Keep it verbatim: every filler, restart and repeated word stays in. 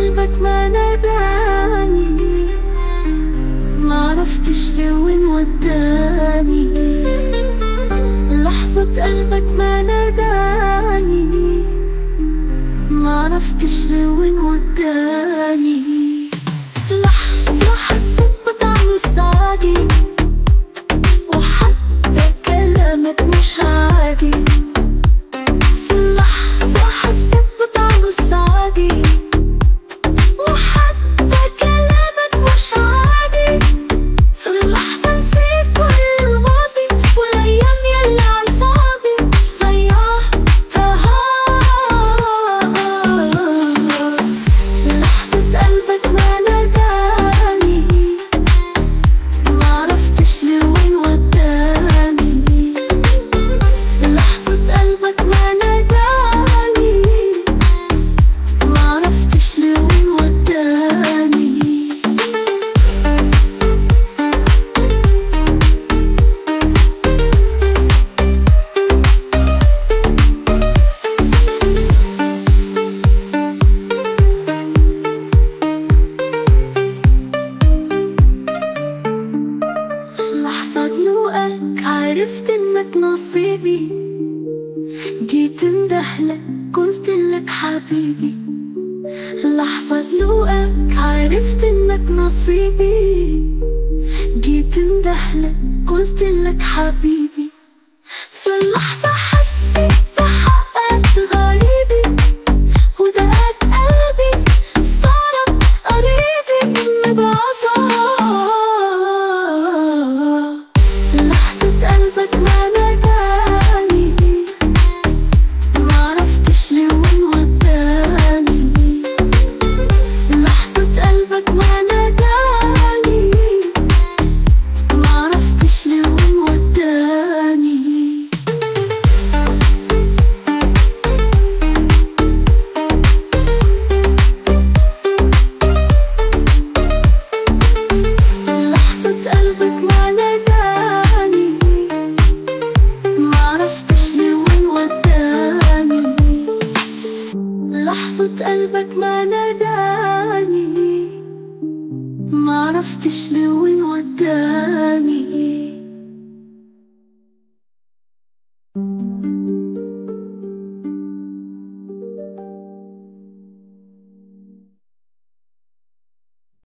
قلبك ما ناداني، معرفتش لوين وداني. لحظة قلبك ما ناداني، معرفتش لوين وداني. في لحظة حسيت بطعم السعادة، وحتى كلامك مش عادي. في لحظة حسيت بطعم السعادة، وحتى كلامك مش عادي. في لحظة نسيت كل الماضي، والأيام يلي عالفاضي ضيعتها. لحظة قلبك ما ناداني، معرفتش لوين وداني. لحظة قلبك ما ناداني، معرفتش لوين وداني. لحظة دلوقك عرفت انك نصيبي، جيت اندهلك قلتلك حبيبي. لحظة دلوقك عرفت انك نصيبي، جيت اندهلك قلتلك حبيبي. في اللحظة حسيت بحقك غريبي، ودقات قلبي صارت قريبي من بعذاب. لحظة قلبك ما ناداني، معرفتش لوين وداني. لحظة قلبك ما ناداني، معرفتش لوين وداني. لحظة قلبك ما ناداني، معرفتش لوين وداني. لحظة قلبك ما ناداني، معرفتش لوين وداني.